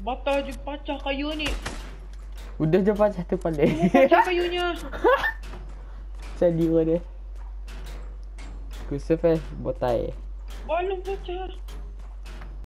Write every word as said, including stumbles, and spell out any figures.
Batal je pecah kayu ni. Udah je pecah tu pandai. Semua pecah kayunya. Jadi dia. Aku save botai. Belum pecah.